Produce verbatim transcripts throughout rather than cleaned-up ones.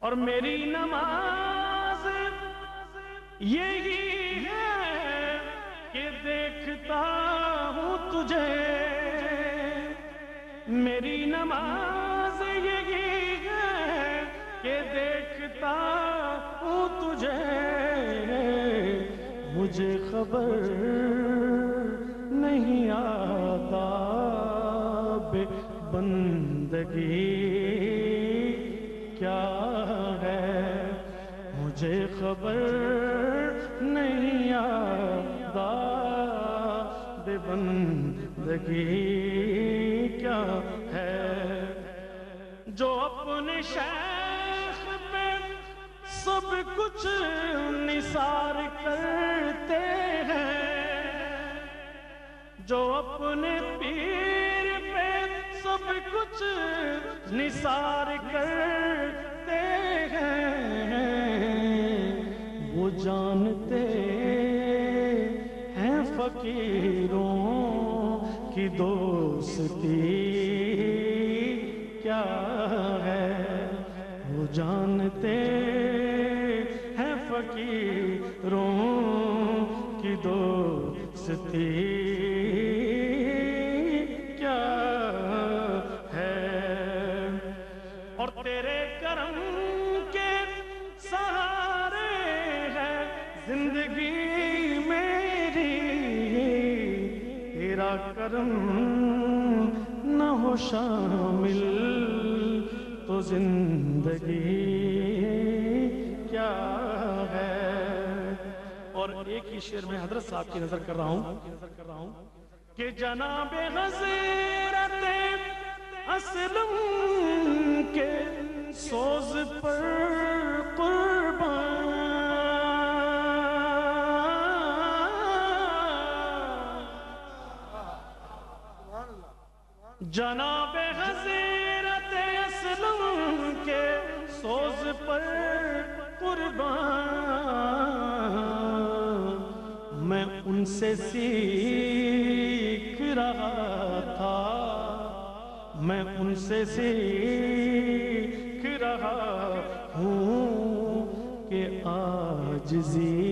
اور میری نماز یہی ہے کہ دیکھتا ہوں تجھے، میری نماز یہی ہے کہ دیکھتا ہوں تجھے، مجھے خبر نہیں آداب بندگی کیا ہے، مجھے خبر نہیں آداب بندگی کیا ہے، جو اپنے شیخ پہ سب کچھ نثار کرتے ہیں، جو اپنے پیر پہ سب کچھ نثار کرتے ہیں، وہ جانتے ہیں فقیروں کی دوستی کیا ہے، وہ جانتے ہیں فقیروں کی دوستی کیا ہے، اور تیرے کرم کے سہارے ہے زندگی میری، تیرا کرم نہ ہو شامل تو زندگی کیا ہے۔ اور ایک ہی شعر میں حضرت صاحب کی نظر کر رہا ہوں کہ جناب حضرت اسلم کے سوز پر قربان، جناب حضرت اسلم کے سوز پر قربان، میں ان سے سیکھ رہا تھا، میں ان سے سیکھ رہا ہوں کہ عاجزی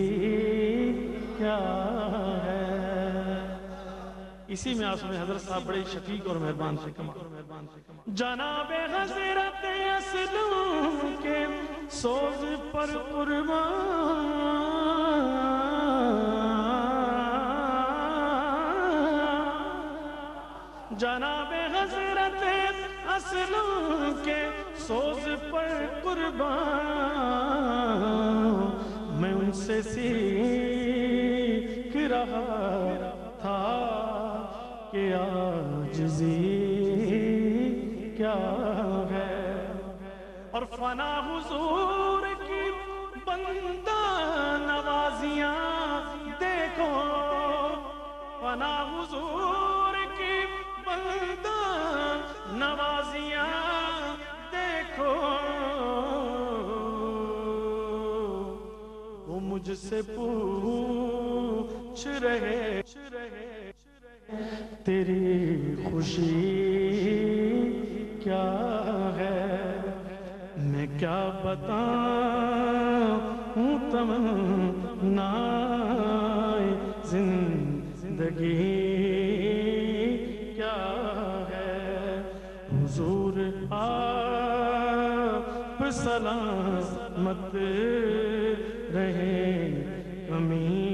کیا ہے۔ اسی میں آسو میں حضرت صاحب بڑے شفیق اور مہربان سے کما، جناب حضرت اسلم کے سوز پر قربان، جناب حضرت اسلم کے سوز پر قربان، میں ان سے سیکھ رہا تھا کہ عاجزی کیا ہے، اور فنا حضور کی بندہ نوازیاں دیکھو، فنا حضور کی بندہ نوازیاں دیکھو، وہ مجھ سے پوچھ رہے تیری خوشی کیا ہے، میں کیا بتاؤں تمنائے زندگی کیا ہے، حضور آپ سلامت رہے امین